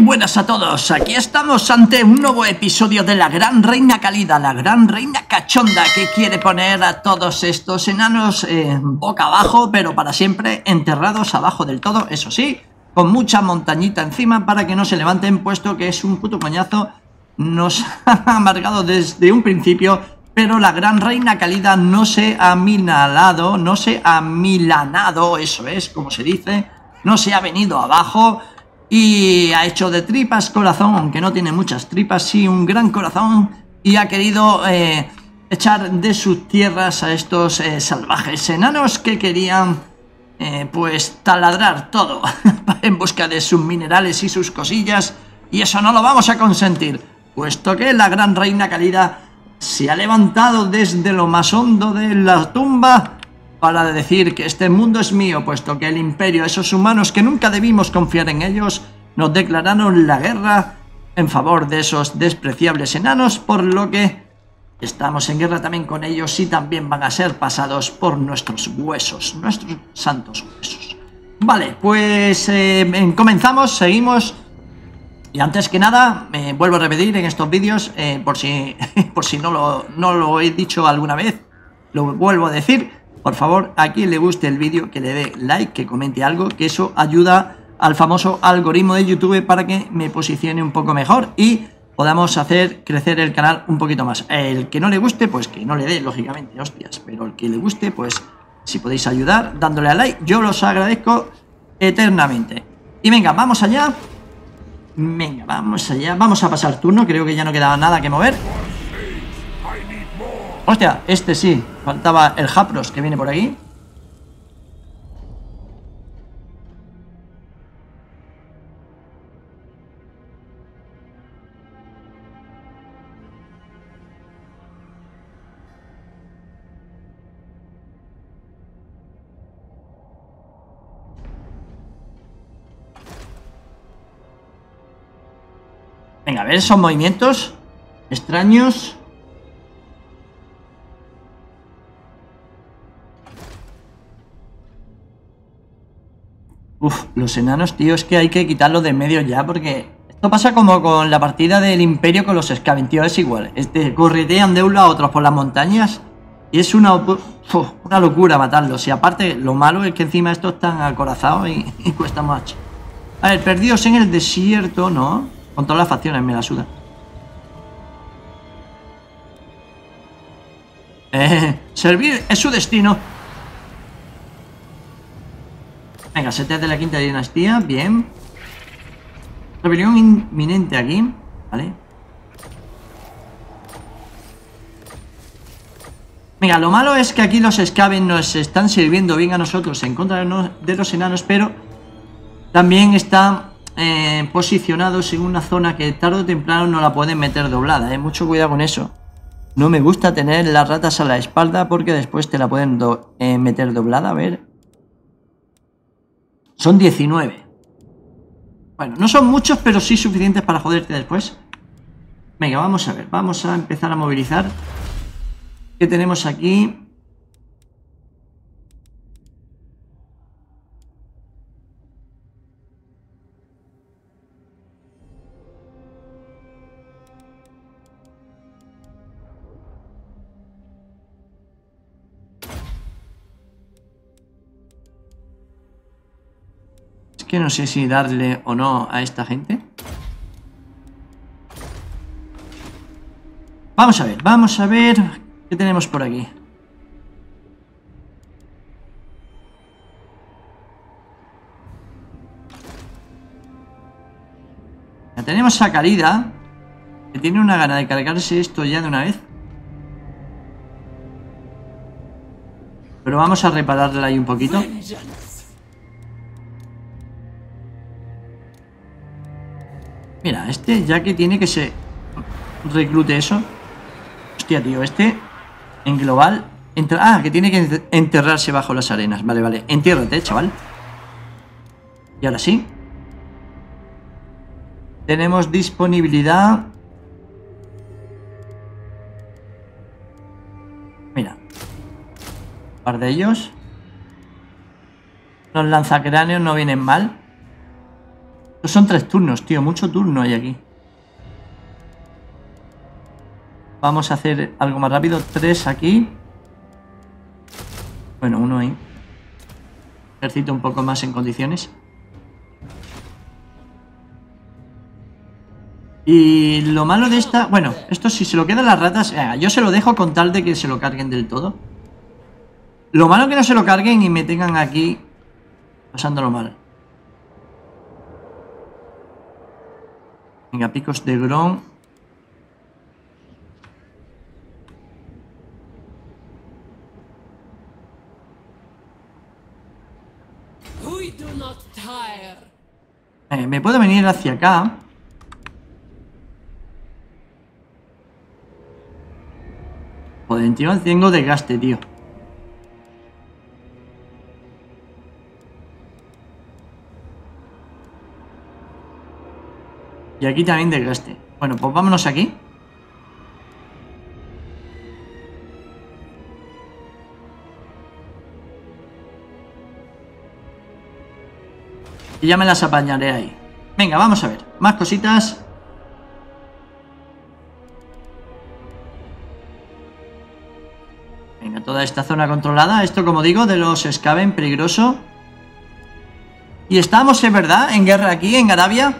buenas a todos, aquí estamos ante un nuevo episodio de la Gran Reina Cálida, la Gran Reina Cachonda, que quiere poner a todos estos enanos boca abajo, pero para siempre enterrados abajo del todo, eso sí, con mucha montañita encima para que no se levanten, puesto que es un puto coñazo, nos ha amargado desde un principio, pero la Gran Reina Cálida no se ha amilanado, eso es como se dice, no se ha venido abajo. Y ha hecho de tripas corazón, aunque no tiene muchas tripas, sí un gran corazón. Y ha querido echar de sus tierras a estos salvajes enanos que querían pues taladrar todo en busca de sus minerales y sus cosillas. Y eso no lo vamos a consentir, puesto que la Gran Reina Cálida se ha levantado desde lo más hondo de la tumba para decir que este mundo es mío, puesto que el imperio, esos humanos que nunca debimos confiar en ellos, nos declararon la guerra en favor de esos despreciables enanos, por lo que estamos en guerra también con ellos y también van a ser pasados por nuestros huesos, nuestros santos huesos. Vale, pues comenzamos, seguimos. Y antes que nada, vuelvo a repetir en estos vídeos, por si no lo he dicho alguna vez, lo vuelvo a decir. Por favor, a quien le guste el vídeo, que le dé like, que comente algo, que eso ayuda al famoso algoritmo de YouTube para que me posicione un poco mejor y podamos hacer crecer el canal un poquito más. El que no le guste, pues que no le dé, lógicamente, hostias. Pero el que le guste, pues si podéis ayudar dándole a like, yo los agradezco eternamente. Y venga, vamos allá. Venga, vamos allá. Vamos a pasar turno, creo que ya no quedaba nada que mover. Hostia, este sí, faltaba el Japros que viene por aquí. Venga, a ver esos movimientos extraños. Uf, los enanos, tío, es que hay que quitarlos de en medio ya, porque esto pasa como con la partida del Imperio con los Skaven, tío, es igual. Corretean de un lado a otro por las montañas y es una locura matarlos. Y aparte, lo malo es que encima estos están acorazados y cuesta mucho. A ver, perdidos en el desierto, ¿no? Con todas las facciones, me la suda. Servir es su destino. Venga, setes de la quinta dinastía, bien. Rebelión inminente aquí, vale. Venga, lo malo es que aquí los Skaven nos están sirviendo bien a nosotros en contra de los enanos, pero también están posicionados en una zona que tarde o temprano no la pueden meter doblada, mucho cuidado con eso. No me gusta tener las ratas a la espalda porque después te la pueden meter doblada, a ver. Son 19. Bueno, no son muchos, pero sí suficientes para joderte después. Venga, vamos a ver. Vamos a empezar a movilizar. ¿Qué tenemos aquí? Que no sé si darle o no a esta gente. Vamos a ver qué tenemos por aquí. Ya tenemos a Cálida, que tiene una gana de cargarse esto ya de una vez. Pero vamos a repararla ahí un poquito. Mira, este ya que tiene que se reclute eso. Hostia, tío, este en global que tiene que enterrarse bajo las arenas. Vale, entiérrate, chaval. Y ahora sí. Tenemos disponibilidad. Mira, un par de ellos. Los lanzacráneos no vienen mal. Son 3 turnos, tío. Mucho turno hay aquí. Vamos a hacer algo más rápido. 3 aquí. Bueno, 1 ahí. Ejército un poco más en condiciones. Y lo malo de esta... Bueno, esto si se lo quedan las ratas... yo se lo dejo con tal de que se lo carguen del todo. Lo malo es que no se lo carguen y me tengan aquí pasándolo mal. Venga, picos de Gron. Me puedo venir hacia acá. Joder, encima tengo desgaste, tío. Y aquí también desgaste. Bueno, pues vámonos aquí. Y ya me las apañaré ahí. Venga, vamos a ver. Más cositas. Venga, toda esta zona controlada. Esto, como digo, de los Skaven, peligroso. Y estamos, es verdad, en guerra aquí, en Arabia.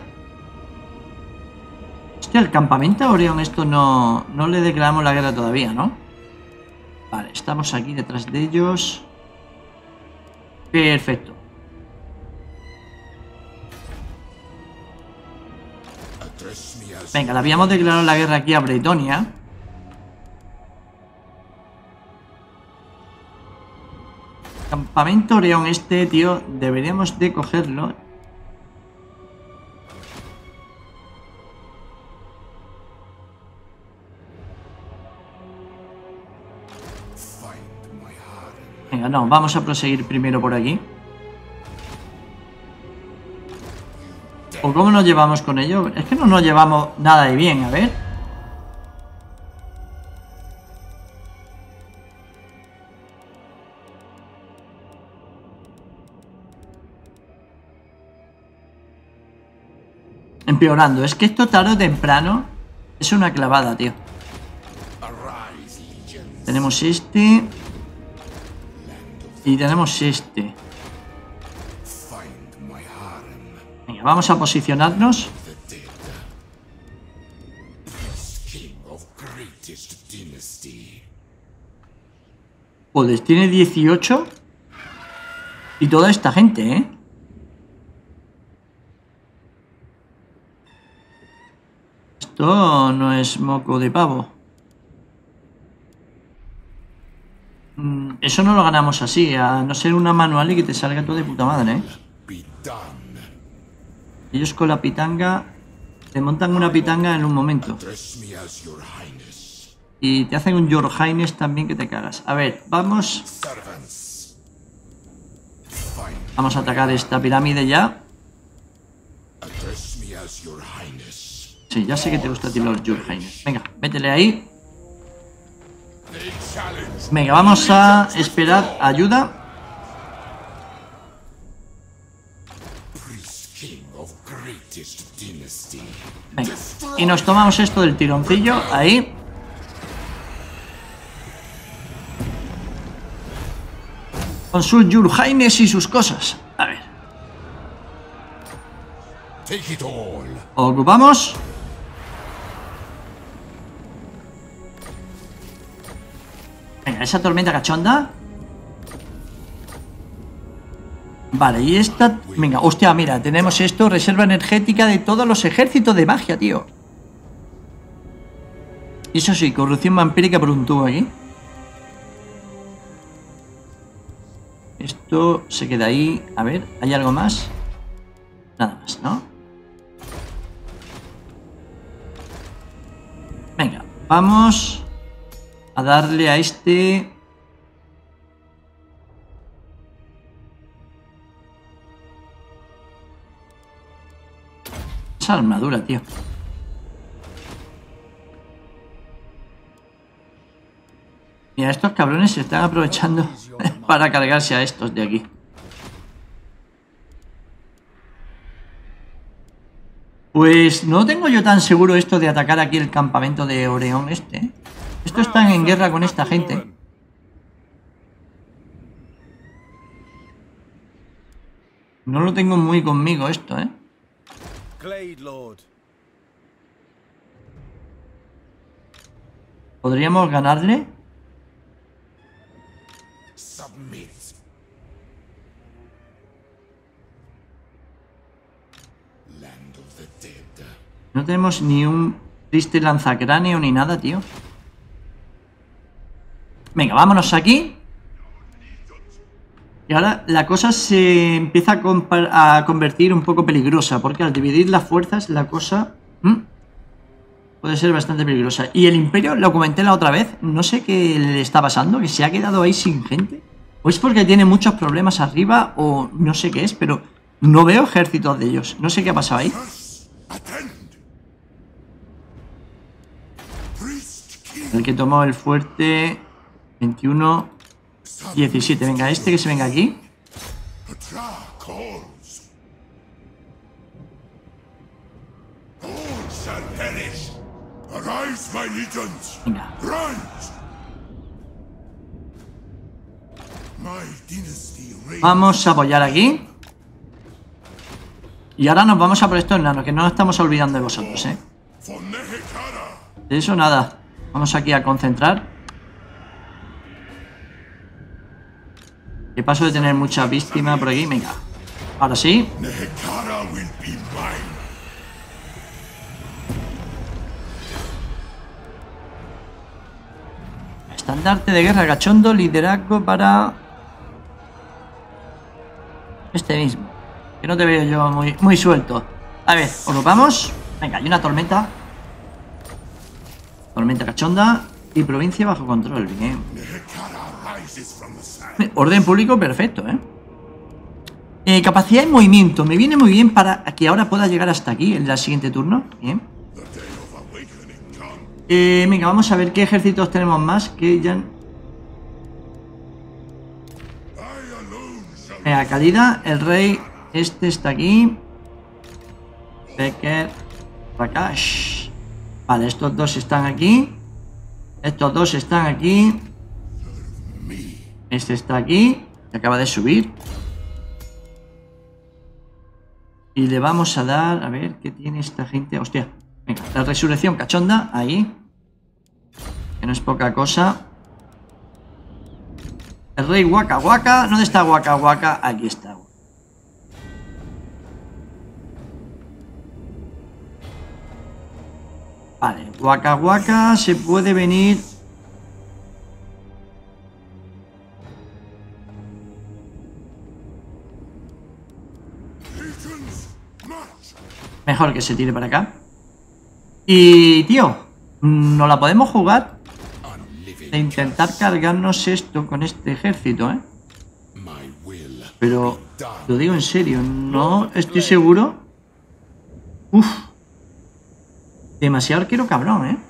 Hostia, el campamento Orión, esto no le declaramos la guerra todavía, ¿no? Vale, estamos aquí detrás de ellos. Perfecto. Venga, le habíamos declarado la guerra aquí a Bretonia. Campamento Orión este, tío, deberíamos de cogerlo. Venga, no, vamos a proseguir primero por aquí. ¿O cómo nos llevamos con ello? Es que no nos llevamos nada de bien, a ver. Empeorando. Es que esto tarde o temprano es una clavada, tío. Tenemos este. Y tenemos este. Venga, vamos a posicionarnos. Joder, tiene 18. Y toda esta gente, ¿eh? Esto no es moco de pavo. Eso no lo ganamos así, a no ser una manual y que te salga todo de puta madre, ¿eh? Ellos con la pitanga te montan una pitanga en un momento. Y te hacen un Your Highness también que te cagas. A ver, vamos. Vamos a atacar esta pirámide ya. Sí, ya sé que te gusta a ti los Your Highness. Venga, métele ahí. Venga, vamos a esperar ayuda. Venga, y nos tomamos esto del tironcillo. Ahí. Con sus Your Highness y sus cosas. A ver. Ocupamos. Venga, esa tormenta cachonda. Vale, y esta... Venga, hostia, mira, tenemos esto. Reserva energética de todos los ejércitos de magia, tío. Y eso sí, corrupción vampírica por un tubo aquí. Esto se queda ahí. A ver, ¿hay algo más? Nada más, ¿no? Venga, vamos a darle a este... Esa armadura, tío. Mira, estos cabrones se están aprovechando para cargarse a estos de aquí. Pues no tengo yo tan seguro esto de atacar aquí el campamento de Oreón este, ¿eh? Estos están en guerra con esta gente. No lo tengo muy conmigo esto, ¿eh? ¿Podríamos ganarle? No tenemos ni un triste lanzacráneo ni nada, tío. Venga, vámonos aquí. Y ahora la cosa se empieza a convertir un poco peligrosa, porque al dividir las fuerzas la cosa puede ser bastante peligrosa. Y el Imperio, lo comenté la otra vez, no sé qué le está pasando, que se ha quedado ahí sin gente. O es porque tiene muchos problemas arriba, o no sé qué es, pero no veo ejércitos de ellos. No sé qué ha pasado ahí. El que tomó el fuerte 21, 17. Venga, este que se venga aquí. Venga. Vamos a apoyar aquí. Y ahora nos vamos a por estos enanos, que no nos estamos olvidando de vosotros, ¿eh? De eso nada. Vamos aquí a concentrar. Que paso de tener mucha víctima por aquí. Venga. Ahora sí. Estandarte de guerra cachondo. Liderazgo para... este mismo. Que no te veo yo muy suelto. A ver, os lo vamos. Venga, hay una tormenta. Tormenta cachonda. Y provincia bajo control. Bien. Orden público perfecto, ¿eh? Capacidad de movimiento. Me viene muy bien para que ahora pueda llegar hasta aquí en el siguiente turno. Bien. Venga, vamos a ver qué ejércitos tenemos más. Que ya... Venga, Calida, el rey. Este está aquí. Becker. Rakash. Vale, estos dos están aquí. Estos dos están aquí. Este está aquí. Que acaba de subir. Y le vamos a dar... A ver, ¿qué tiene esta gente? Hostia. Venga, la resurrección cachonda. Ahí. Que no es poca cosa. El rey Waka Waka. ¿Dónde está Waka Waka? Aquí está. Vale, Waka Waka se puede venir. Mejor que se tire para acá. Y, tío, no la podemos jugar de intentar cargarnos esto con este ejército, ¿eh? Pero, lo digo en serio, no estoy seguro. Uf. Demasiado arquero cabrón, ¿eh?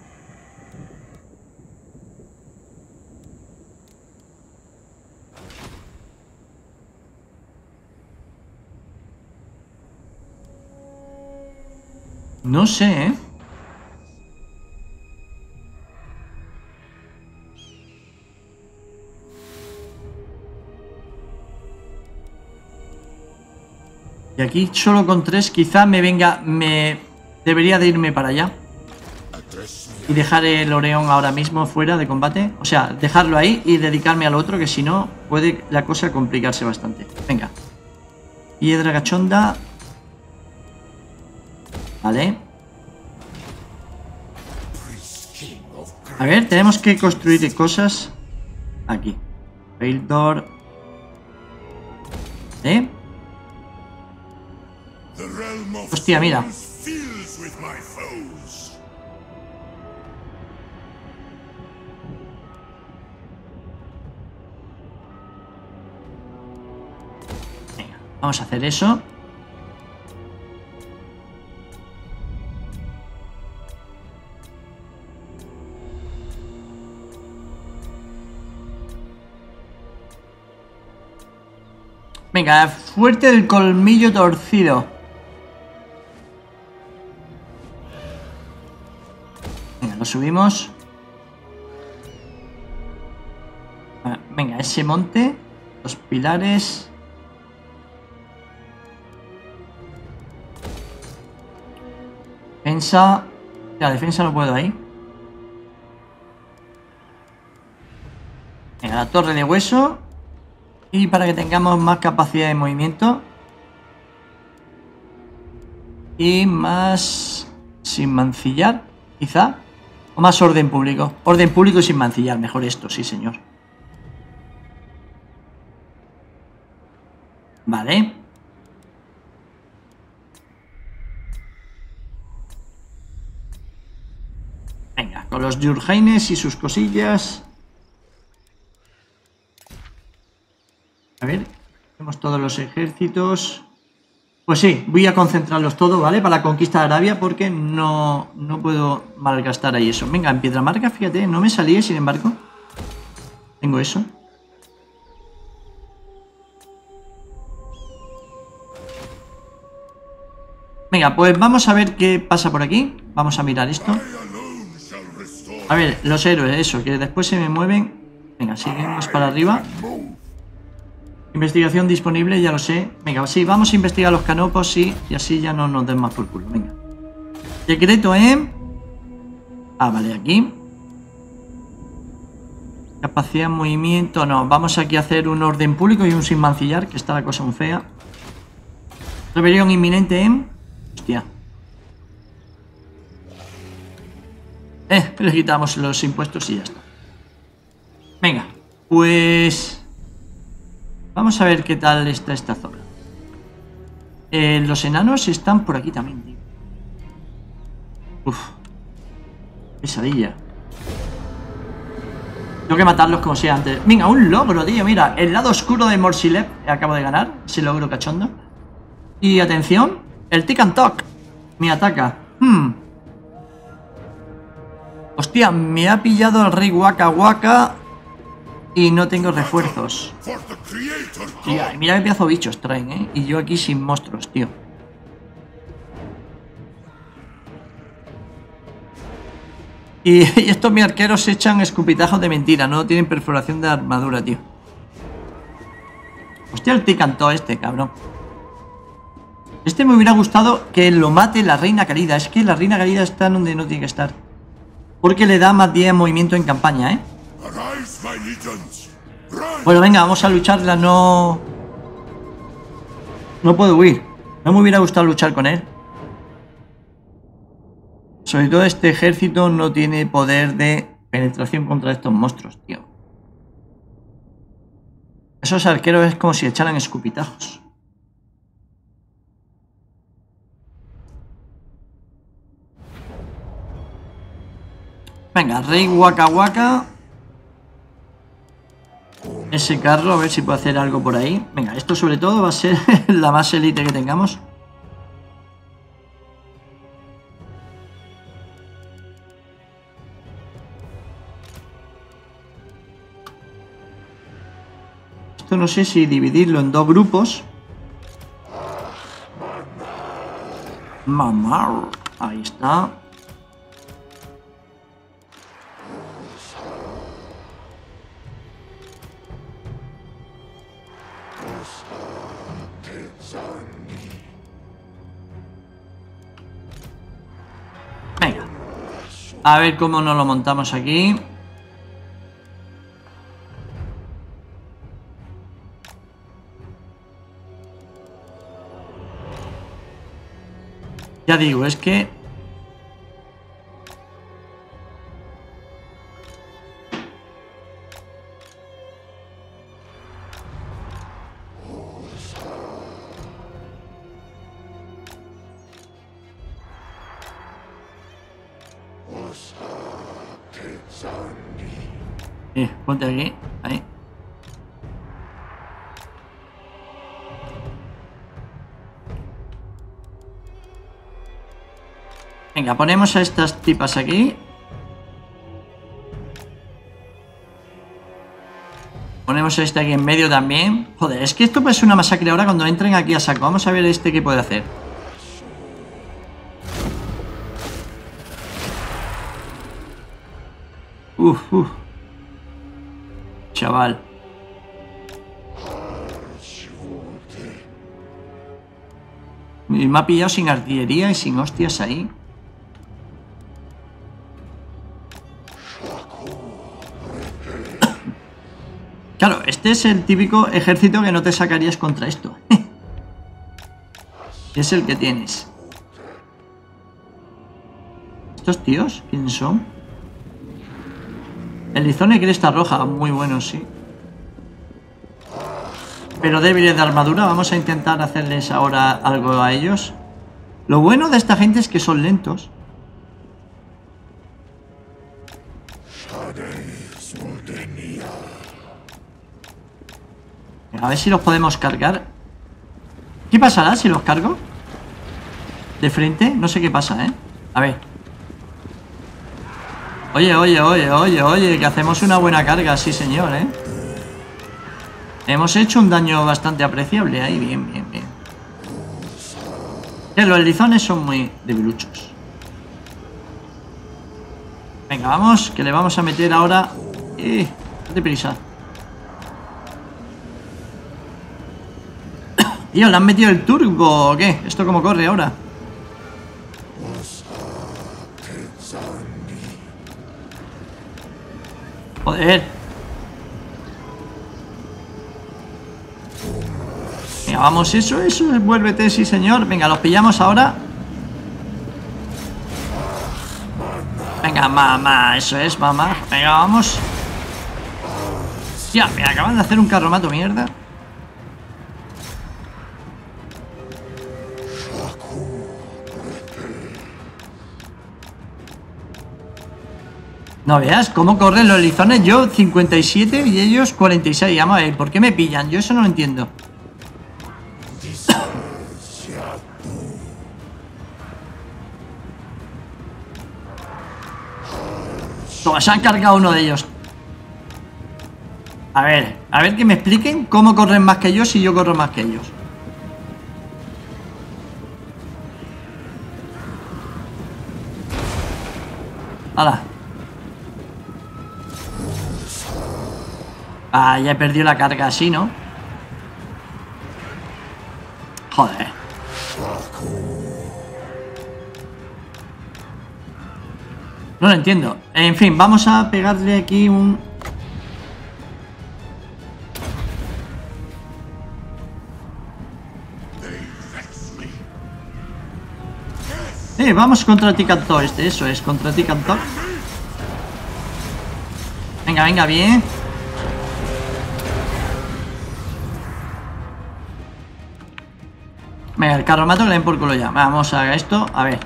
No sé, ¿eh? Y aquí solo con 3 quizá me venga... Debería de irme para allá. Y dejar el Oreón ahora mismo fuera de combate. O sea, dejarlo ahí y dedicarme al otro, que si no puede la cosa complicarse bastante. Venga. Piedra cachonda. Vale. A ver, tenemos que construir cosas. Aquí. Faildor. Hostia, mira. Venga, vamos a hacer eso. Venga, fuerte del colmillo torcido. Lo subimos. Venga, ese monte. Los pilares. Defensa. La defensa no puedo ahí. Venga, la torre de hueso. Y para que tengamos más capacidad de movimiento. Y más... sin mancillar, quizá. O más orden público. Orden público y sin mancillar. Mejor esto, sí señor. Vale. Venga, con los Yurhaines y sus cosillas. A ver, tenemos todos los ejércitos. Pues sí, voy a concentrarlos todos, ¿vale? Para la conquista de Arabia, porque no puedo malgastar ahí eso. Venga, en Piedramarca, fíjate, no me salí, sin embargo. Tengo eso. Venga, pues vamos a ver qué pasa por aquí. Vamos a mirar esto. A ver, los héroes, eso, que después se me mueven. Venga, seguimos para arriba. Investigación disponible, ya lo sé. Venga, sí, vamos a investigar los canopos, sí. Y así ya no nos den más por culo, venga. Secreto, ¿eh? Ah, vale, aquí. Capacidad de movimiento, no. Vamos aquí a hacer un orden público y un sin mancillar, que está la cosa muy fea. Rebelión inminente, ¿eh? Hostia. Le quitamos los impuestos y ya está. Venga, pues... vamos a ver qué tal está esta zona. Los enanos están por aquí también, tío. Uf. Pesadilla. Tengo que matarlos como sea antes. Venga, un logro, tío, mira. El lado oscuro de Morsilev. Acabo de ganar. Ese logro cachondo. Y atención. El Tick and Talk. Me ataca. Hostia, me ha pillado el rey Waka Waka. Y no tengo refuerzos. Tía, mira qué pedazo de bichos traen, ¿eh? Y yo aquí sin monstruos, tío. Y estos mis arqueros echan escupitajos de mentira. No tienen perforación de armadura, tío. Hostia, el ticantó este, cabrón. Este me hubiera gustado que lo mate la reina Calida. Es que la reina Calida está donde no tiene que estar. Porque le da más 10 de movimiento en campaña, ¿eh? Bueno, venga, vamos a lucharla. No puedo huir. No me hubiera gustado luchar con él. Sobre todo este ejército no tiene poder de penetración contra estos monstruos, tío. Esos arqueros es como si echaran escupitajos. Venga, rey Waka Waka. Ese carro, a ver si puedo hacer algo por ahí. Venga, esto sobre todo va a ser la más élite que tengamos. Esto no sé si dividirlo en dos grupos. Mamar. Ahí está. Venga. A ver cómo nos lo montamos aquí. Ya digo, es que... ponte aquí, ahí. Venga, ponemos a estas tipas aquí. Ponemos a este aquí en medio también. Joder, es que esto puede ser una masacre ahora cuando entren aquí a saco. Vamos a ver este qué puede hacer. uf. Chaval. Y me ha pillado sin artillería y sin hostias ahí. Claro, este es el típico ejército que no te sacarías contra esto. Es el que tienes. ¿Estos tíos? ¿Quiénes son? El Lizone Cresta Roja, muy bueno, sí. Pero débiles de armadura, vamos a intentar hacerles ahora algo a ellos. Lo bueno de esta gente es que son lentos. A ver si los podemos cargar. ¿Qué pasará si los cargo? De frente, no sé qué pasa, ¿eh? A ver. Oye, que hacemos una buena carga, sí señor, ¿eh? Hemos hecho un daño bastante apreciable ahí, bien. Los lizones son muy debiluchos. Venga, vamos, que le vamos a meter ahora... date prisa. Tío, ¿le han metido el turbo o qué? ¿Esto cómo corre ahora? Joder. Venga, vamos, eso, vuélvete, sí señor. Venga, los pillamos ahora. Venga, mamá, eso es, mamá. Venga, vamos. Ya, me acaban de hacer un carromato, mierda. No veas cómo corren los lizones. Yo 57 y ellos 46. Vamos a ver, ¿por qué me pillan? Yo eso no lo entiendo. Toma, se han cargado uno de ellos. A ver que me expliquen cómo corren más que yo si yo corro más que ellos. ¡Hala! Ah, ya he perdido la carga así, ¿no? Joder. No lo entiendo. En fin, vamos a pegarle aquí un... vamos contra Ticantor este, eso es, contra Ticantor. Venga, bien. Venga, el carromato que le den por culo ya. Vamos a esto, a ver.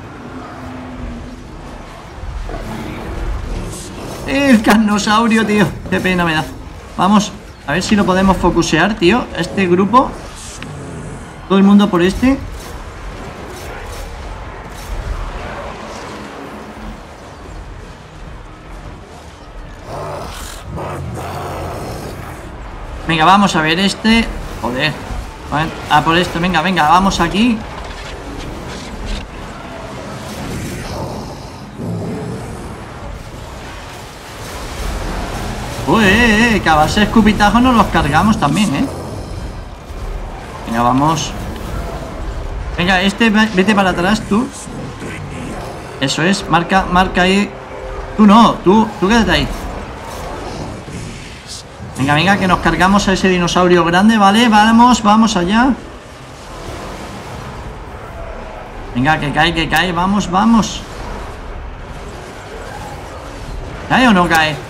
El carnosaurio, tío. Qué pena me da. Vamos, a ver si lo podemos focusear, tío. Este grupo. Todo el mundo por este. Venga, vamos a ver este. Joder. A por esto, venga, vamos aquí. Uy, que a base de escupitajo nos los cargamos también, Venga, vamos. Venga, este, vete para atrás, tú. Eso es, marca ahí. Tú no, tú quédate ahí. Venga, que nos cargamos a ese dinosaurio grande, ¿vale? Vamos allá. Venga, que cae, vamos. ¿Cae o no cae?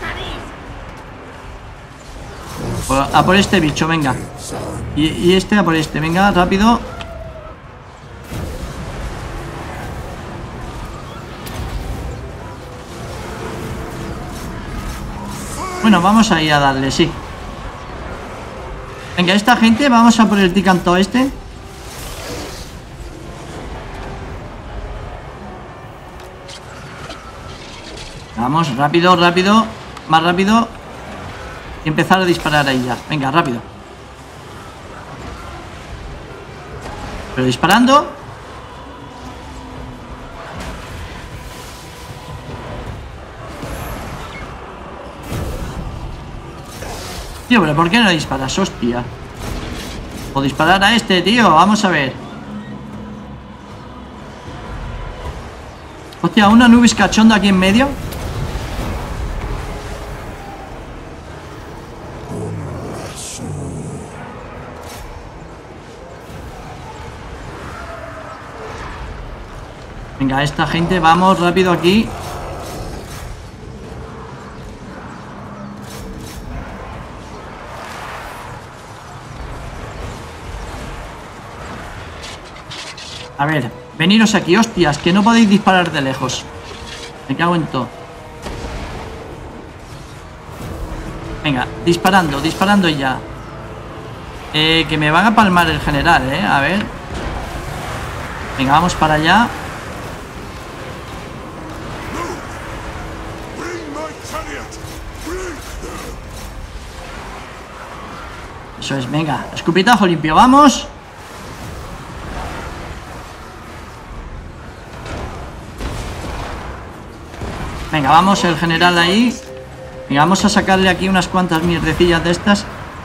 A por este bicho, venga. Y este a por este, venga, rápido. Bueno, vamos ahí a darle, sí. Venga, esta gente, vamos a por el ticanto este. Vamos, rápido, más rápido. Y empezar a disparar ahí ya. Venga, rápido. Pero disparando. Tío, pero ¿por qué no disparas? Hostia. O disparar a este, tío. Vamos a ver. Hostia, una Anubis cachondo aquí en medio. Venga, esta gente, vamos rápido aquí. A ver, veniros aquí, hostias, que no podéis disparar de lejos. Me cago en todo. Venga, disparando, disparando ya. Que me van a palmar el general, a ver. Venga, vamos para allá. Eso es, venga, escupitajo limpio, vamos. Venga, vamos, el general ahí. Venga, vamos a sacarle aquí unas cuantas mierdecillas de estas.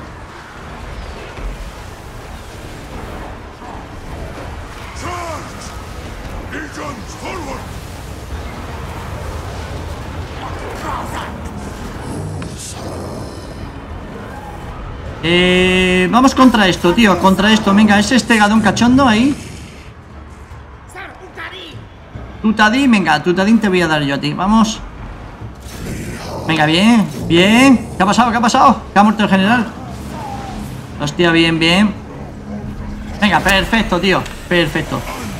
Vamos contra esto, tío, contra esto. Venga, es este gadón cachondo ahí. Tutadín, venga, Tutadín te voy a dar yo a ti, vamos. Venga, bien, bien. ¿Qué ha pasado? ¿Qué ha pasado? ¿Que ha muerto el general? Hostia, bien, bien. Venga, perfecto, tío, perfecto.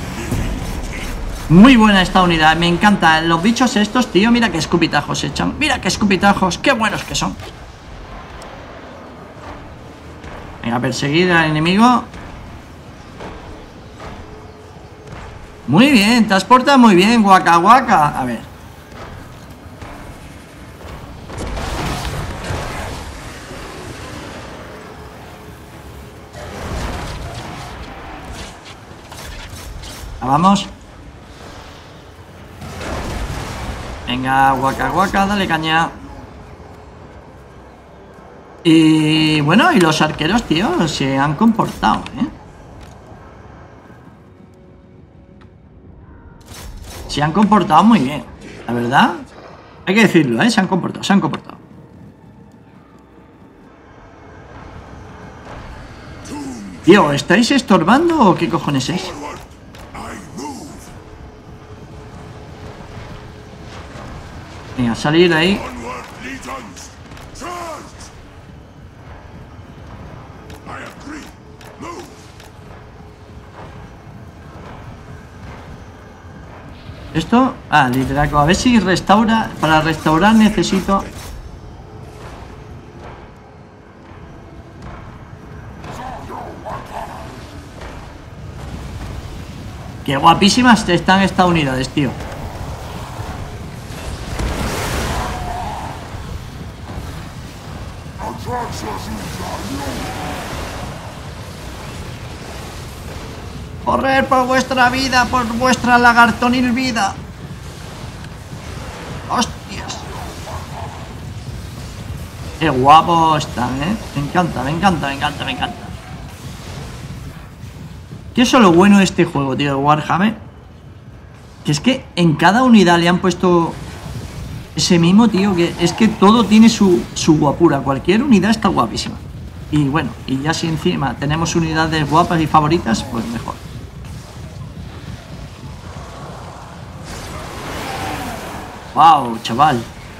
Muy buena esta unidad, me encantan los bichos estos, tío. Mira qué escupitajos echan, mira qué escupitajos, qué buenos que son. Venga, perseguir al enemigo. Muy bien, transporta muy bien, guaca guaca. A ver. Vamos. Venga, guaca guaca, dale caña. Y bueno, y los arqueros, tío, se han comportado, Se han comportado muy bien, la verdad. Hay que decirlo, se han comportado, se han comportado. Tío, ¿estáis estorbando o qué cojones es? Venga, salir de ahí. Esto, liderazgo, a ver si restaura. Para restaurar necesito. Qué guapísimas están estas unidades, tío. Correr por vuestra vida, por vuestra lagartonil vida. Hostias. Qué guapo están, Me encanta, me encanta, me encanta, me encanta. ¿Qué es lo bueno de este juego, tío, de Warhammer? Que es que en cada unidad le han puesto ese mismo, tío, que es que todo tiene su guapura. Cualquier unidad está guapísima. Y bueno, y ya si encima tenemos unidades guapas y favoritas, pues mejor. Wow, chaval.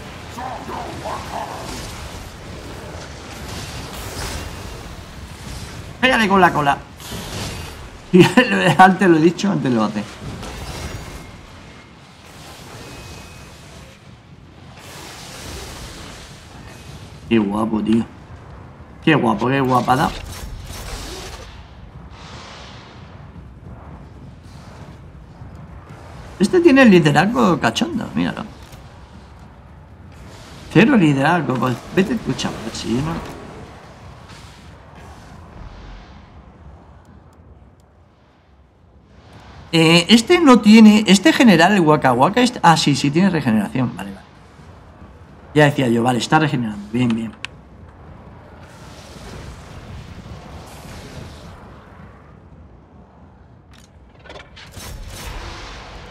Pégale con la cola. Y antes lo he dicho, antes lo hace. Qué guapo, tío. Qué guapo, qué guapada. Este tiene el liderazgo cachondo, míralo. Cero liderazgo, pues vete escuchando, si no. Este no tiene. Este general, el Waka Waka. Sí, sí, tiene regeneración. Vale, vale. Ya decía yo, vale, está regenerando. Bien, bien.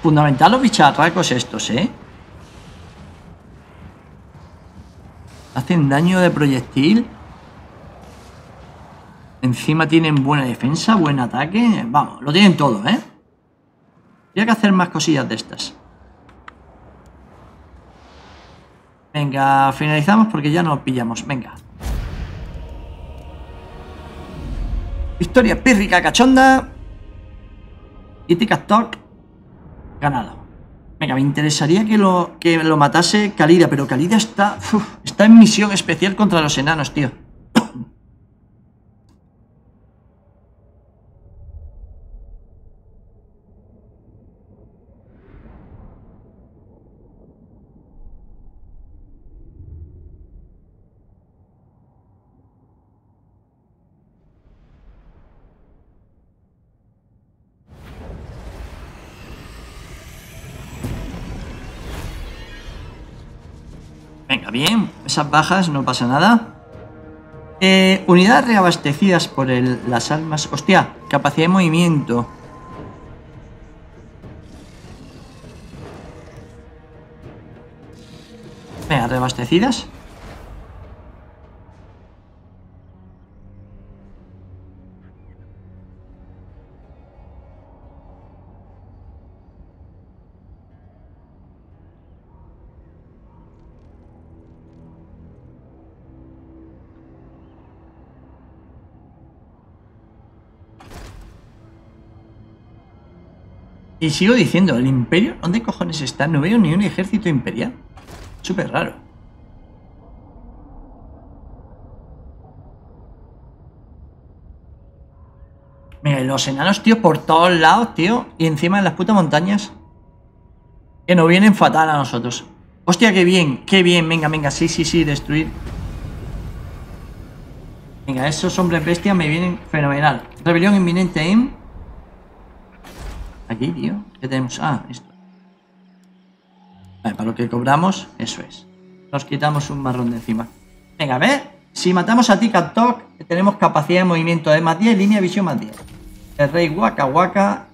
Fundamental los bicharracos estos, ¿eh? Hacen daño de proyectil. Encima tienen buena defensa, buen ataque. Vamos, lo tienen todo, ¿eh? Habría que hacer más cosillas de estas. Venga, finalizamos porque ya nos pillamos. Venga. Victoria pírrica cachonda. Y TikTok ganado. Venga, me interesaría que lo matase Kalida, pero Kalida está en misión especial contra los enanos, tío. Venga, bien, esas bajas, no pasa nada. Unidades reabastecidas por las armas. Hostia, capacidad de movimiento. Venga, reabastecidas. Y sigo diciendo, ¿el imperio? ¿Dónde cojones está? No veo ni un ejército imperial. Súper raro. Mira, y los enanos, tío, por todos lados, tío. Y encima en las putas montañas. Que nos vienen fatal a nosotros. Hostia, qué bien, qué bien. Venga, venga, sí, sí, sí, destruir. Venga, esos hombres bestias me vienen fenomenal. Rebelión inminente en... Aquí, tío. ¿Qué tenemos? Ah, esto. Vale, para lo que cobramos, eso es. Nos quitamos un marrón de encima. Venga, a ver. Si matamos a TikTok, tenemos capacidad de movimiento de más 10, línea de visión más 10. El rey Waka Waka.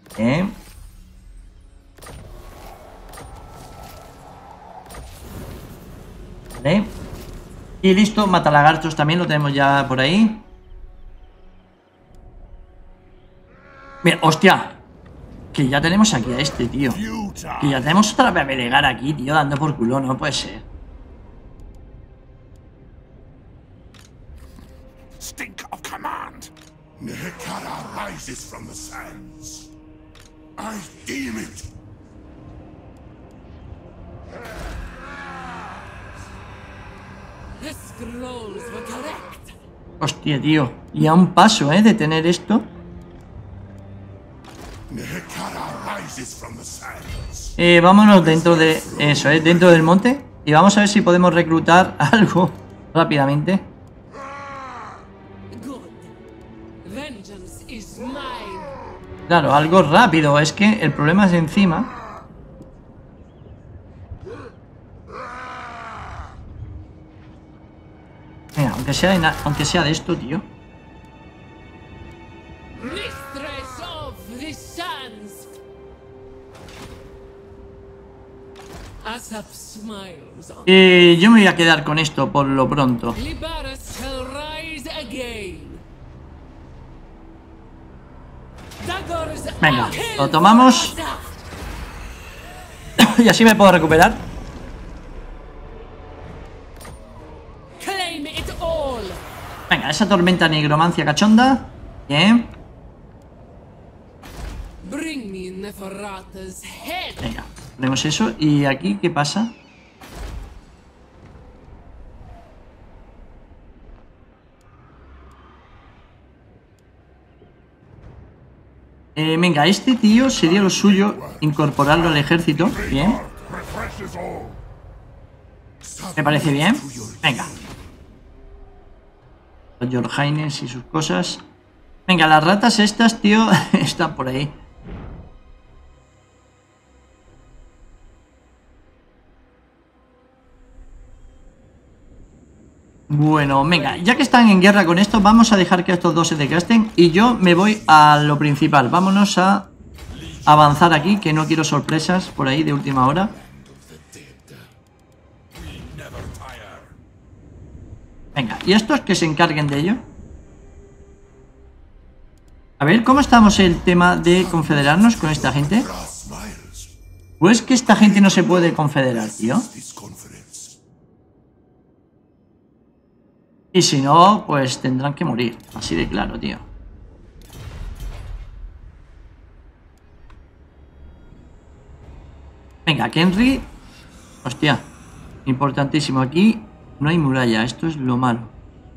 Vale. Y listo, matalagartos también lo tenemos ya por ahí. Mira, hostia. Que ya tenemos aquí a este, tío. Que ya tenemos otra vez a Belegar aquí, tío, dando por culo. No puede ser. Stink of command. Nehekara rises from the sands. I deem it. The scrolls were correct. Hostia, tío. Y a un paso, de tener esto. Vámonos dentro de eso, dentro del monte. Y vamos a ver si podemos reclutar algo rápidamente. Claro, algo rápido. Es que el problema es encima. Mira, aunque sea de esto, tío. Yo me voy a quedar con esto por lo pronto. Venga, lo tomamos. Y así me puedo recuperar. Venga, esa tormenta nigromancia cachonda. Bien. Venga, ponemos eso. ¿Y aquí qué pasa? Venga, este tío sería lo suyo incorporarlo al ejército. Bien. ¿Me parece bien? Venga. Los Yorhaines y sus cosas. Venga, las ratas estas, tío, están por ahí. Bueno, venga, ya que están en guerra con esto, vamos a dejar que estos dos se desgasten y yo me voy a lo principal. Vámonos a avanzar aquí, que no quiero sorpresas por ahí de última hora. Venga, ¿y estos que se encarguen de ello? A ver, ¿cómo estamos el tema de confederarnos con esta gente? Pues que esta gente no se puede confederar, tío. Y si no, pues tendrán que morir. Así de claro, tío. Venga, Kenry. Hostia. Importantísimo. Aquí no hay muralla. Esto es lo malo.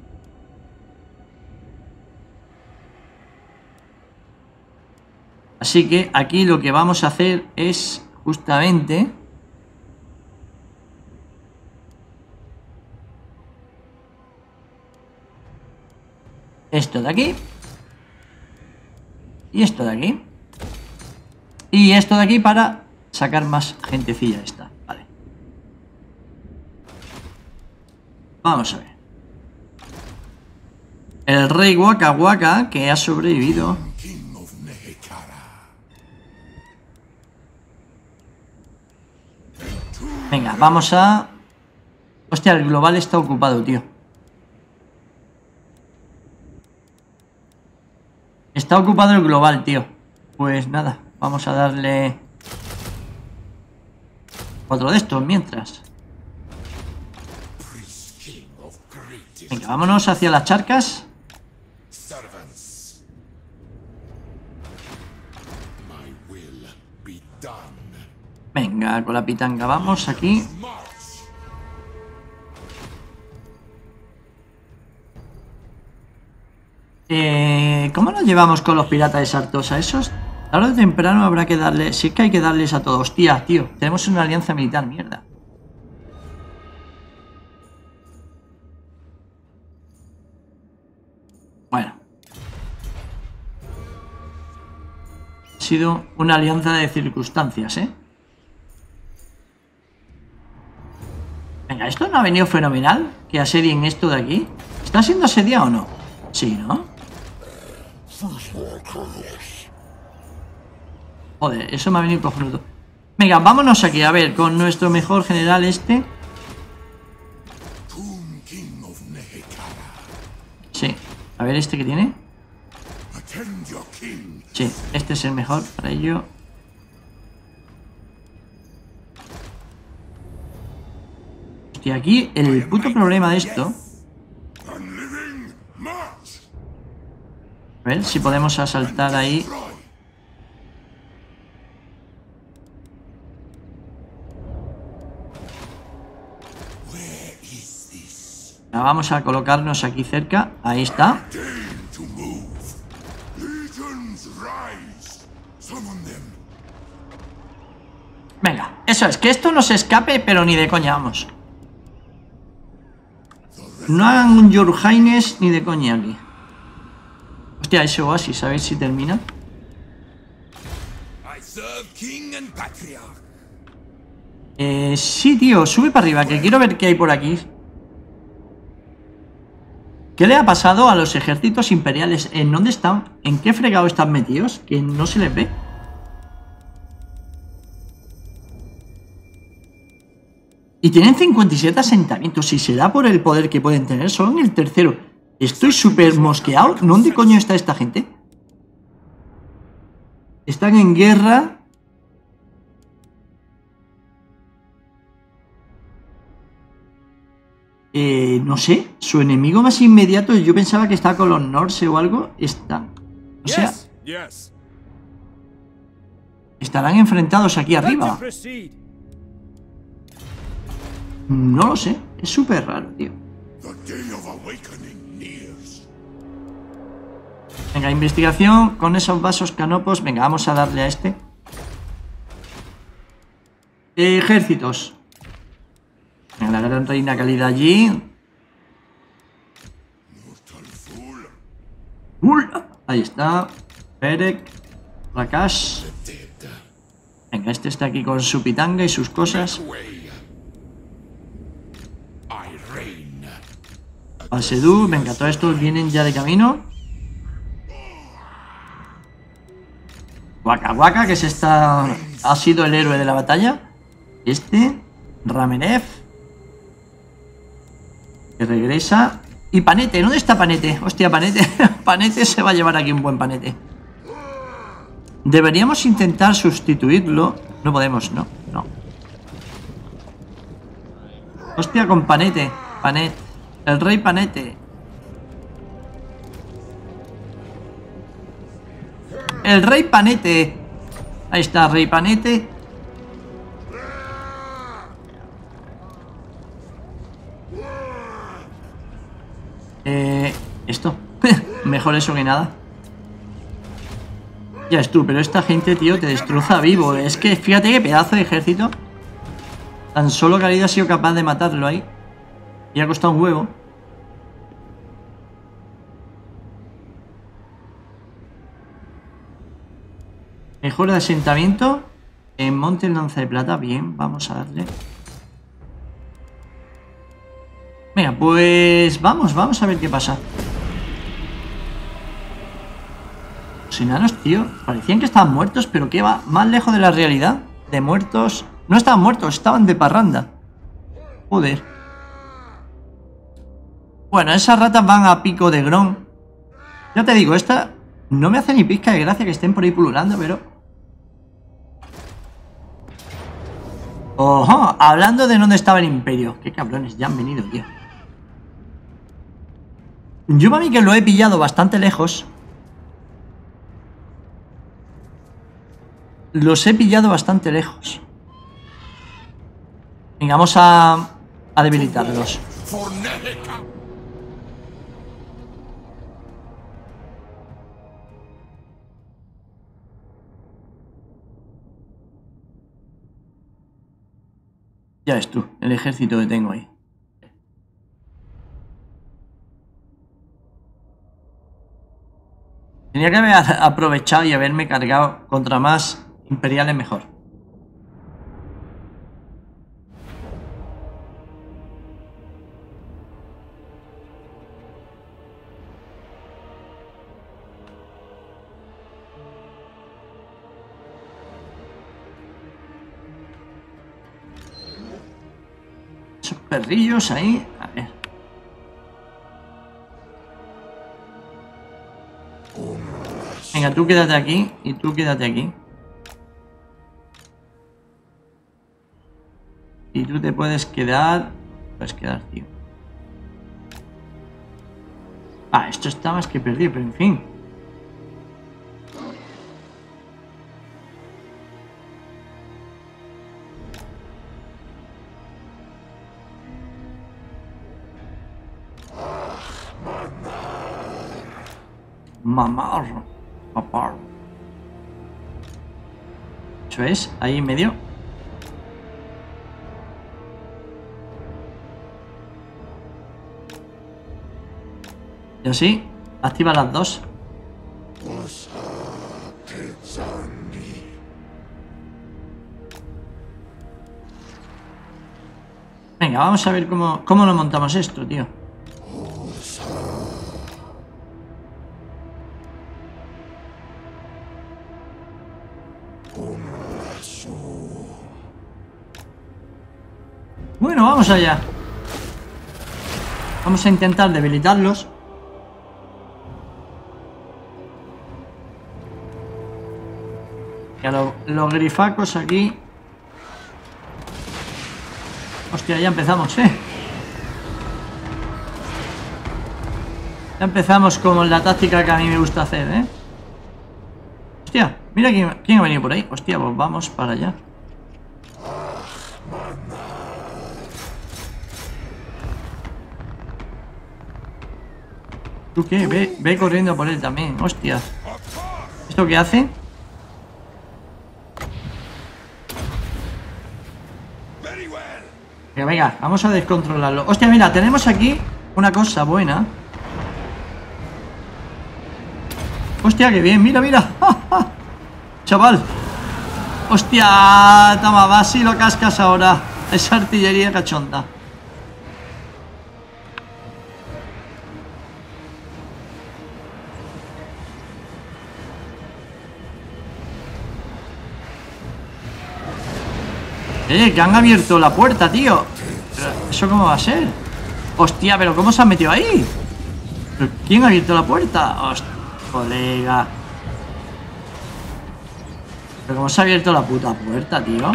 Así que aquí lo que vamos a hacer es justamente... esto de aquí. Y esto de aquí. Y esto de aquí para sacar más gentecilla esta. Vale. Vamos a ver. El rey Waka Waka que ha sobrevivido. Venga, vamos a... Hostia, el global está ocupado, tío. Está ocupado el global, tío. Pues nada, vamos a darle... otro de estos mientras. Venga, vámonos hacia las charcas. Venga, con la pitanga vamos aquí. ¿Cómo nos llevamos con los piratas de Sartosa? Esos, tarde o temprano habrá que darle... Sí que hay que darles a todos. Hostia, tío, tenemos una alianza militar, mierda. Bueno. Ha sido una alianza de circunstancias, ¿eh? Venga, esto no ha venido fenomenal. Que asedien esto de aquí. ¿Está siendo asediado o no? Sí, ¿no? Joder, eso me ha venido cojonudo. Venga, vámonos aquí, a ver, con nuestro mejor general este. Sí, a ver este que tiene. Sí, este es el mejor para ello. Hostia, aquí el puto problema de esto. A ver si podemos asaltar ahí. Vamos a colocarnos aquí cerca. Ahí está. Venga, eso es, que esto no se escape, pero ni de coña, vamos. No hagan un Your Highness ni de coña aquí. Hostia, ese oasis, a ver si termina. Sí, tío, sube para arriba, que quiero ver qué hay por aquí. ¿Qué le ha pasado a los ejércitos imperiales? ¿En dónde están? ¿En qué fregado están metidos? Que no se les ve. Y tienen 57 asentamientos. Y será por el poder que pueden tener. Son el tercero. Estoy súper mosqueado. ¿Dónde coño está esta gente? Están en guerra. No sé. Su enemigo más inmediato, yo pensaba que estaba con los Norse o algo. Están. O sea. Estarán enfrentados aquí arriba. No lo sé. Es súper raro, tío. Venga, investigación con esos vasos canopos. Venga, vamos a darle a este. Ejércitos. Venga, la gran reina calida allí. Ahí está. Perek. Rakash. Venga, este está aquí con su pitanga y sus cosas. Asedú. Venga, todos estos vienen ya de camino. Waka Waka, que ha sido el héroe de la batalla. Este, Ramenev, que regresa. Y Panete, ¿dónde está Panete? Hostia, Panete. Panete se va a llevar aquí un buen Panete. Deberíamos intentar sustituirlo. No podemos, no, no. Hostia, con Panete. Panet. El rey Panete. El rey Panete. Ahí está, rey Panete. Esto. Mejor eso que nada. Ya es tú, pero esta gente, tío, te destroza vivo. Es que fíjate qué pedazo de ejército. Tan solo Khalid ha sido capaz de matarlo ahí. Y ha costado un huevo. Mejor de asentamiento. En Monte el Lanza de Plata. Bien, vamos a darle. Venga, pues vamos a ver qué pasa. Los enanos, tío, parecían que estaban muertos, pero que va más lejos de la realidad. De muertos. No estaban muertos, estaban de parranda. Joder. Bueno, esas ratas van a pico de Gron. Ya te digo, esta no me hace ni pizca de gracia que estén por ahí pululando, pero... Ojo, hablando de dónde estaba el imperio. Qué cabrones, ya han venido, tío. Yo para mí que lo he pillado bastante lejos. Los he pillado bastante lejos. Venga, vamos a debilitarlos. Ya ves tú, el ejército que tengo ahí. Tenía que haber aprovechado y haberme cargado contra más imperiales mejor. Esos perrillos ahí. A ver. Venga, tú quédate aquí y tú quédate aquí. Y tú te puedes quedar... Puedes quedar, tío. Ah, esto está más que perdido, pero en fin. Mamar. Papar. Eso es, ahí en medio. Y así, activa las dos. Venga, vamos a ver cómo lo montamos esto, tío. Bueno, vamos allá. Vamos a intentar debilitarlos. Ya los grifacos aquí. Hostia, ya empezamos, Ya empezamos con la táctica que a mí me gusta hacer, Hostia, mira quién ha venido por ahí. Hostia, pues vamos para allá. ¿Tú qué? Ve corriendo por él también. Hostia. ¿Esto qué hace? Venga, vamos a descontrolarlo. Hostia, mira, tenemos aquí una cosa buena. Hostia, qué bien, mira, mira. Chaval. Hostia, toma, vas y lo cascas ahora. Esa artillería cachonda. Que han abierto la puerta, tío. ¿Pero eso cómo va a ser? Hostia, pero ¿cómo se han metido ahí? ¿Pero quién ha abierto la puerta? Hostia, colega. ¿Pero cómo se ha abierto la puta puerta, tío?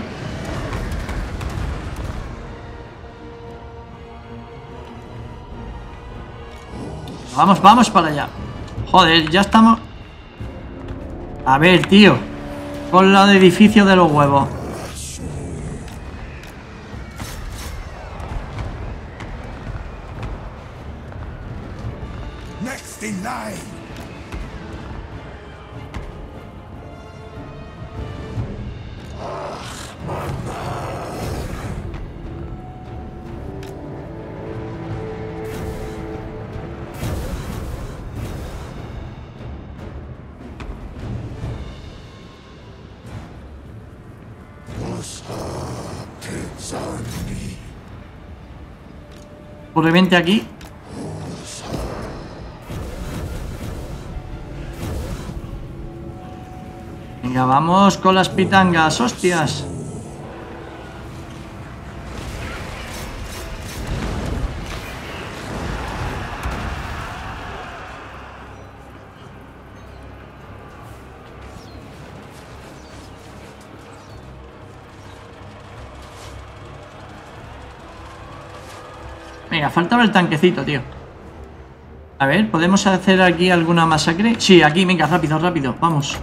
Vamos, vamos para allá. Joder, ya estamos. A ver, tío. Con lo de edificio de los huevos. Next in line. Probablemente aquí. Venga, vamos con las pitangas, hostias. Venga, faltaba el tanquecito, tío. A ver, ¿podemos hacer aquí alguna masacre? Sí, aquí, venga, rápido, rápido, vamos.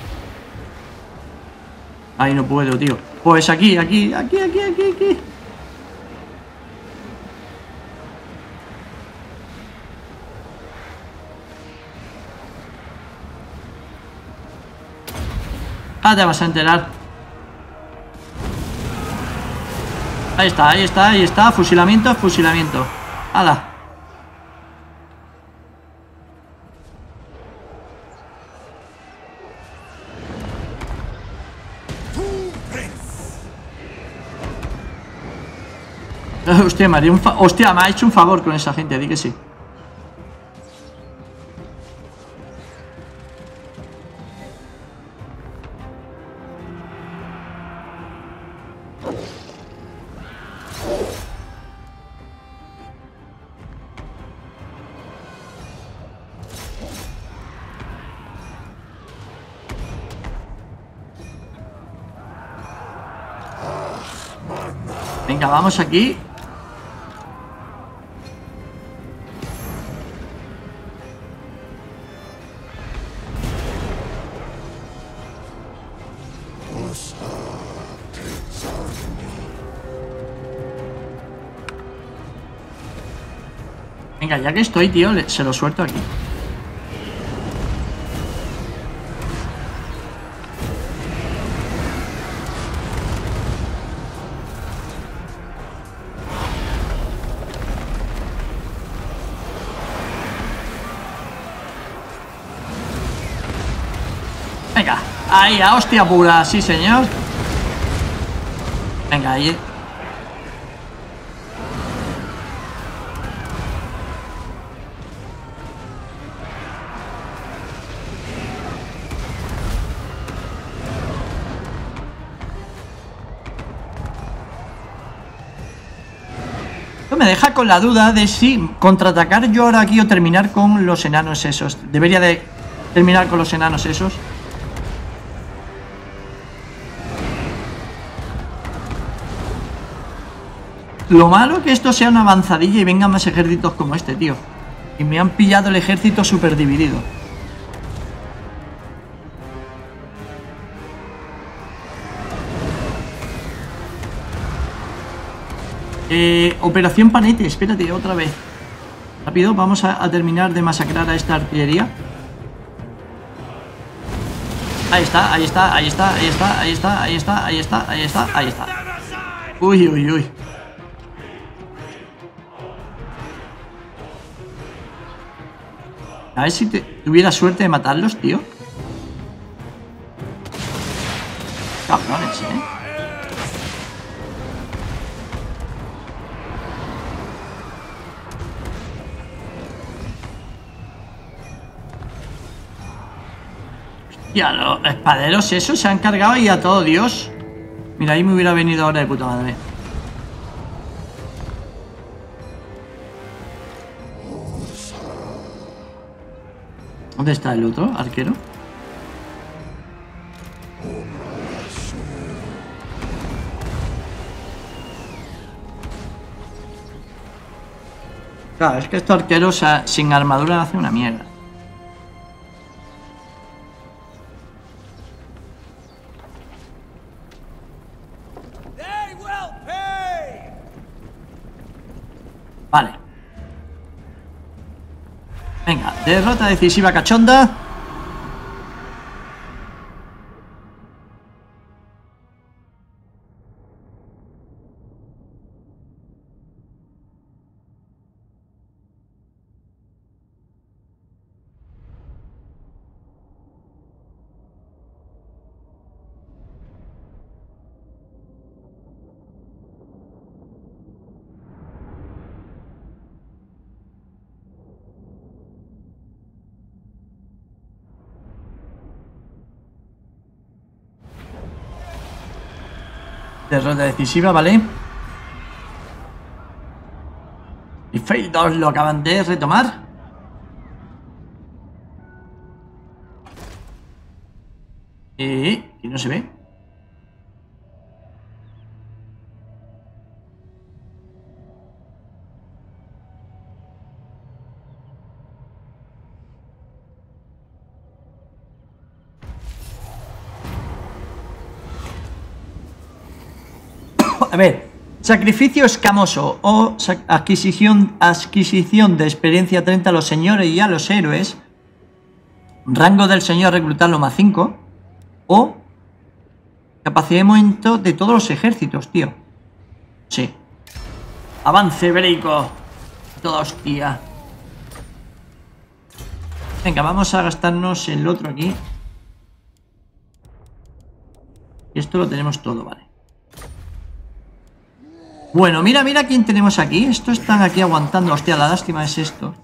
Ahí no puedo, tío. Pues aquí. Ah, te vas a enterar. Ahí está. Fusilamiento. ¡Hala! Hostia, me ha hecho un favor con esa gente, di que sí. Venga, vamos aquí. Venga, ya que estoy, tío, se lo suelto aquí. Venga, ahí, a hostia pura, sí señor. Venga, ahí. Esto me deja con la duda de si contraatacar yo ahora aquí o terminar con los enanos esos. Debería de terminar con los enanos esos. Lo malo que esto sea una avanzadilla y vengan más ejércitos como este, tío. Y me han pillado el ejército súper dividido. Operación Panete, espérate, otra vez. Rápido, vamos a terminar de masacrar a esta artillería. Ahí está. Uy. A ver si tuviera suerte de matarlos, tío. Cabrones, Ya, los espaderos esos se han cargado y a todo Dios. Mira, ahí me hubiera venido ahora de puta madre. ¿Dónde está el otro arquero? Claro, es que estos arqueros sin armadura hacen una mierda. Vale. Venga, derrota decisiva cachonda. Derrota decisiva, ¿vale? Y Fail 2 lo acaban de retomar. Y no se ve. A ver, sacrificio escamoso o adquisición de experiencia 30 a los señores y a los héroes. Rango del señor reclutarlo más 5. O capacidad de movimiento de todos los ejércitos, tío. Sí. Avance bélico. Toda hostia. Venga, vamos a gastarnos el otro aquí. Y esto lo tenemos todo, vale. Bueno, mira, mira quién tenemos aquí. Estos están aquí aguantando. Hostia, la lástima es esto.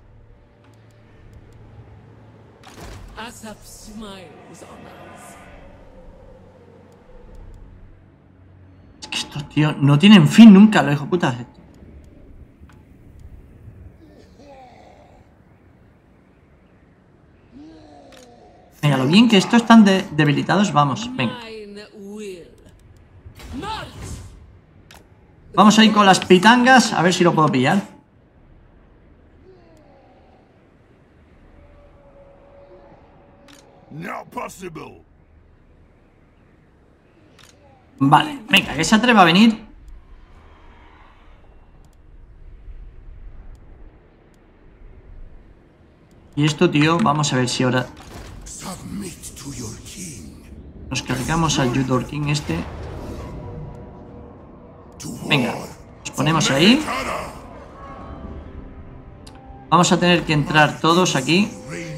Es que estos tíos no tienen fin nunca, lo hijo puta. Mira, lo bien que estos están debilitados, vamos, venga. Vamos a ir con las pitangas, a ver si lo puedo pillar. Vale, venga, que se atreva a venir. Y esto, tío, vamos a ver si ahora nos cargamos al Judor King este. Venga, nos ponemos ahí. Vamos a tener que entrar todos aquí.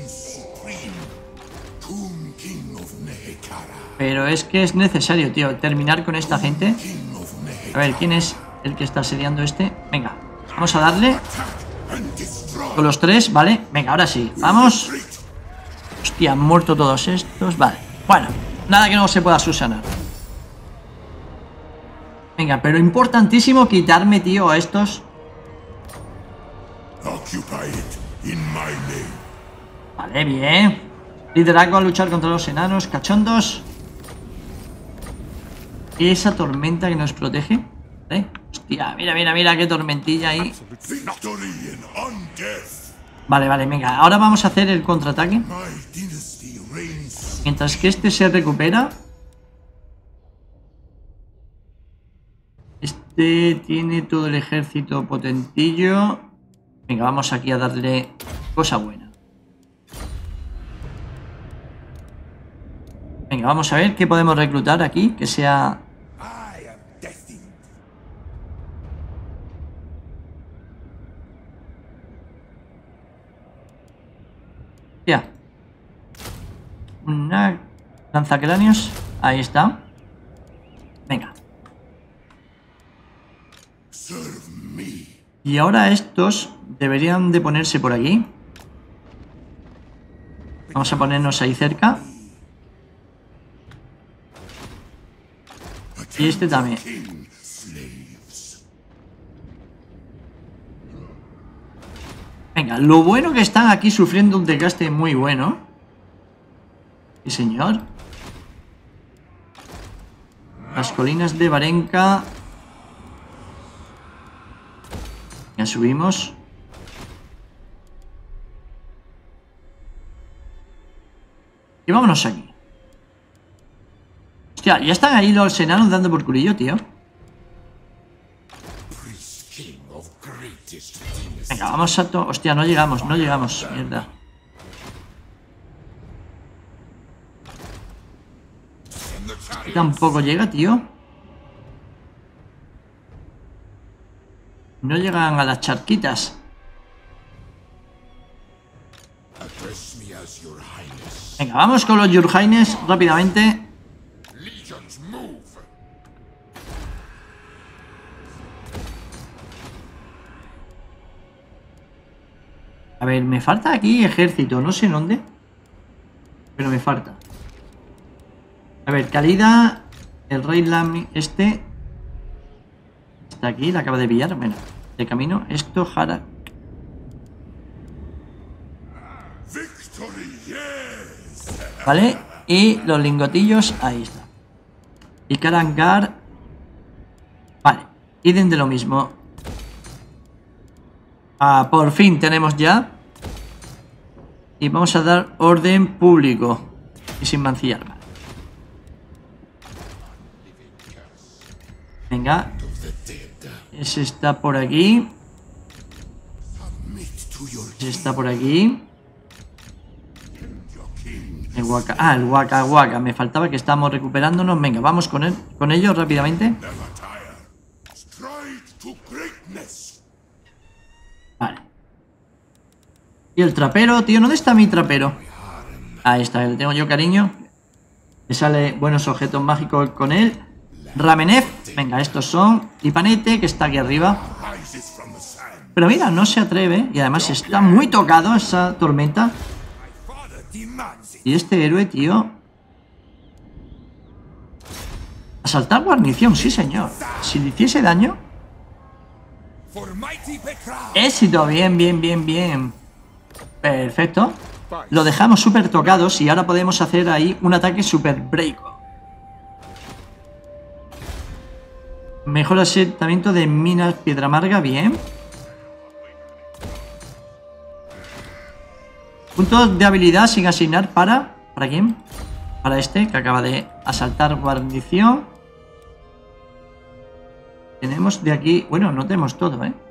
Pero es que es necesario, tío, terminar con esta gente. A ver, ¿quién es el que está asediando este? Venga, vamos a darle. Con los tres, ¿vale? Venga, ahora sí, vamos. Hostia, han muerto todos estos. Vale, bueno, nada que no se pueda subsanar. Venga, pero importantísimo quitarme, tío, a estos. Vale, bien. Liderazgo a luchar contra los enanos cachondos. Y esa tormenta que nos protege. ¿Vale? Hostia, mira, mira, mira qué tormentilla ahí. Vale, vale, venga. Ahora vamos a hacer el contraataque. Mientras que este se recupera. Este tiene todo el ejército potentillo. Venga, vamos aquí a darle cosa buena. Venga, vamos a ver qué podemos reclutar aquí. Que sea... Ya. Una lanzacráneos. Ahí está. Venga. Y ahora estos deberían de ponerse por aquí. Vamos a ponernos ahí cerca. Y este también. King slaves. Venga, lo bueno que están aquí sufriendo un desgaste muy bueno. Sí, señor. Las colinas de Varenka. Ya subimos. Y vámonos aquí. Hostia, ya están ahí los enanos dando por culillo, tío. Priest king of greatest dynasty. Venga, vamos a... Hostia, no llegamos, no llegamos. Mierda. In the chariot. Tampoco llega, tío. No llegan a las charquitas. Address me as your highness. Venga, vamos con los Yurhaines rápidamente. Legions move. A ver, me falta aquí ejército, no sé en dónde. Pero me falta. A ver, Khalida, el rey Lami, este. Está aquí, la acaba de pillar. Bueno, de camino. Esto, Harak. Victory, yes. ¿Vale? Y los lingotillos, ahí está. Y Karangar. Vale, idem de lo mismo. Ah, por fin tenemos ya. Y vamos a dar orden público. Y sin mancillar. Vale. Venga. Of the dead. Ese está por aquí. Submit to your Ese está por aquí. king. El Waka. Ah, el Waka Waka. Me faltaba que estamos recuperándonos. Venga, vamos con él. Con ellos rápidamente. Never tire. Stride to greatness. Vale. Y el trapero, tío. ¿Dónde está mi trapero? Ahí está, le tengo yo cariño. Me sale buenos objetos mágicos con él. Ramenev. Venga, estos son. Y Panete, que está aquí arriba. Rises from the sand. Pero mira, no se atreve. Y además está muy tocado esa tormenta. Father demands it. Y este héroe, tío. Asaltar guarnición, sí señor. Si le hiciese daño. For mighty Petra. Éxito, bien, bien, bien, bien. Perfecto. Lo dejamos súper tocados y ahora podemos hacer ahí un ataque súper breako. Mejor asentamiento de minas piedra amarga, bien. Puntos de habilidad sin asignar para... ¿Para quién? Para este que acaba de asaltar guarnición. Tenemos de aquí... Bueno, no tenemos todo, ¿eh?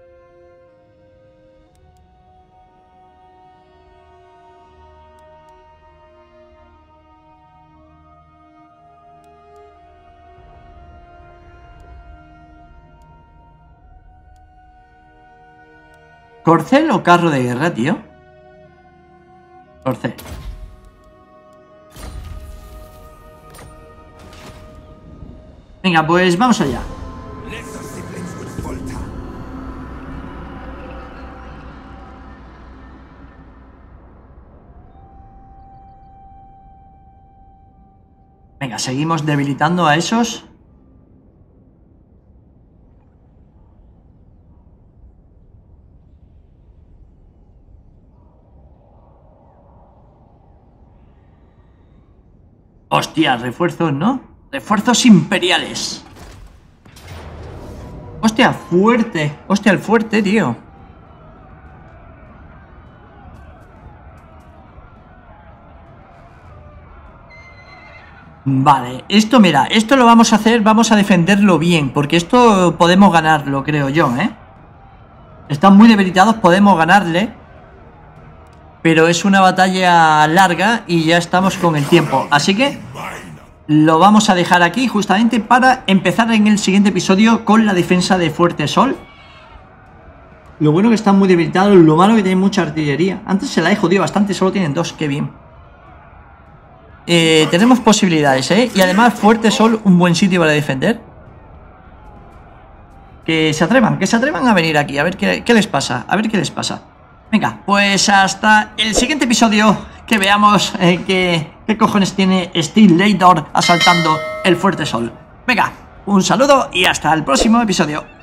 ¿Corcel o carro de guerra, tío? Corcel. Venga, pues vamos allá. Lesser siblings would falter. Venga, seguimos debilitando a esos. Hostia, refuerzos, ¿no? Refuerzos imperiales. Hostia, fuerte. Hostia, el fuerte, tío. Vale, esto mira, esto lo vamos a hacer, vamos a defenderlo bien, porque esto podemos ganarlo, creo yo, ¿eh? Están muy debilitados, podemos ganarle. Pero es una batalla larga y ya estamos con el tiempo. Así que lo vamos a dejar aquí justamente para empezar en el siguiente episodio con la defensa de Fuerte Sol. Lo bueno que están muy debilitados, lo malo que tienen mucha artillería. Antes se la he jodido bastante, solo tienen 2, qué bien. Tenemos posibilidades, ¿eh? Y además Fuerte Sol, un buen sitio para defender. Que se atrevan a venir aquí, a ver qué les pasa, a ver qué les pasa. Venga, pues hasta el siguiente episodio, que veamos qué cojones tiene Steel Leydor asaltando el Fuerte Sol. Venga, un saludo y hasta el próximo episodio.